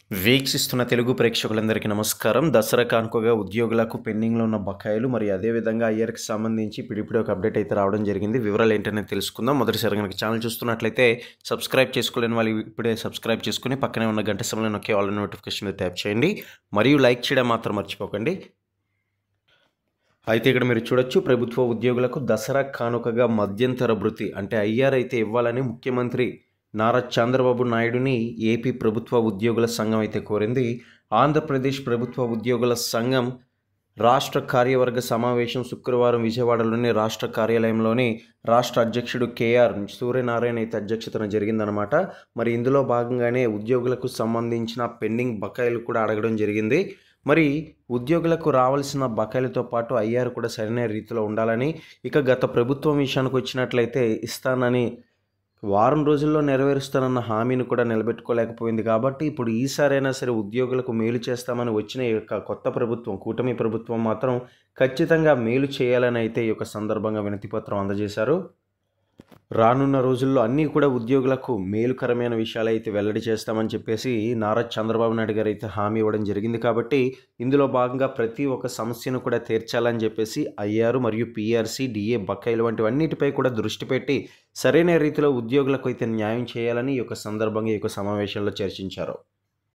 వీక్షిస్తున్న తెలుగు ప్రేక్షకులందరికీ నమస్కారం. దసరా కానుకగా ఉద్యోగులకు పెండింగ్‌లో ఉన్న బకాయిలు మరియు అదేవిధంగా ఐఆర్‌కి సంబంధించి ఇప్పుడిప్పుడే ఒక అప్డేట్ అయితే రావడం జరిగింది. వివరాలు ఏంటనే తెలుసుకుందాం. మొదటిసారి గనుక ఛానల్ చూస్తున్నట్లయితే సబ్స్క్రైబ్ చేసుకోలేని వాళ్ళు ఇప్పుడే సబ్స్క్రైబ్ చేసుకొని పక్కనే ఉన్న గంట సింబల్‌ని నొక్కి ఆల్ నోటిఫికేషన్ మీద ట్యాప్ చేయండి. మరియు లైక్ చేయడం మాత్రం మర్చిపోకండి. అయితే ఇక్కడ మీరు చూడొచ్చు, ప్రభుత్వ ఉద్యోగులకు దసరా కానుకగా మధ్యంతర భృతి అంటే ఐఆర్ అయితే ఇవ్వాలని ముఖ్యమంత్రి నారా చంద్రబాబు నాయుడుని ఏపీ ప్రభుత్వ ఉద్యోగుల సంఘం అయితే కోరింది. ఆంధ్రప్రదేశ్ ప్రభుత్వ ఉద్యోగుల సంఘం రాష్ట్ర కార్యవర్గ సమావేశం శుక్రవారం విజయవాడలోని రాష్ట్ర కార్యాలయంలోని రాష్ట్ర అధ్యక్షుడు కేఆర్ సూర్యనారాయణ అయితే అధ్యక్షతన జరిగిందనమాట. మరి ఇందులో భాగంగానే ఉద్యోగులకు సంబంధించిన పెండింగ్ బకాయిలు కూడా అడగడం జరిగింది. మరి ఉద్యోగులకు రావాల్సిన బకాయిలతో పాటు ఐఆర్ కూడా సరైన రీతిలో ఉండాలని, ఇక గత ప్రభుత్వం విషయానికి వచ్చినట్లయితే ఇస్తానని వారం రోజుల్లో నెరవేరుస్తానన్న హామీని కూడా నిలబెట్టుకోలేకపోయింది. కాబట్టి ఇప్పుడు ఈసారైనా సరే ఉద్యోగులకు మేలు చేస్తామని వచ్చిన ఈ యొక్క కొత్త ప్రభుత్వం, కూటమి ప్రభుత్వం మాత్రం ఖచ్చితంగా మేలు చేయాలని అయితే ఈ యొక్క సందర్భంగా వినతిపత్రం అందజేశారు. రానున్న రోజుల్లో అన్నీ కూడా ఉద్యోగులకు మేలుకరమైన విషయాలు అయితే వెల్లడి చేస్తామని చెప్పేసి నారా చంద్రబాబు నాయుడు గారు అయితే హామీ ఇవ్వడం జరిగింది. కాబట్టి ఇందులో భాగంగా ప్రతి ఒక్క సమస్యను కూడా తీర్చాలని చెప్పేసి ఐఆర్ మరియు పీఆర్సీ, డిఏ బకాయిలు వంటివన్నిటిపై కూడా దృష్టి పెట్టి సరైన రీతిలో ఉద్యోగులకు అయితే న్యాయం చేయాలని ఈ యొక్క సందర్భంగా ఈ యొక్క సమావేశంలో చర్చించారు.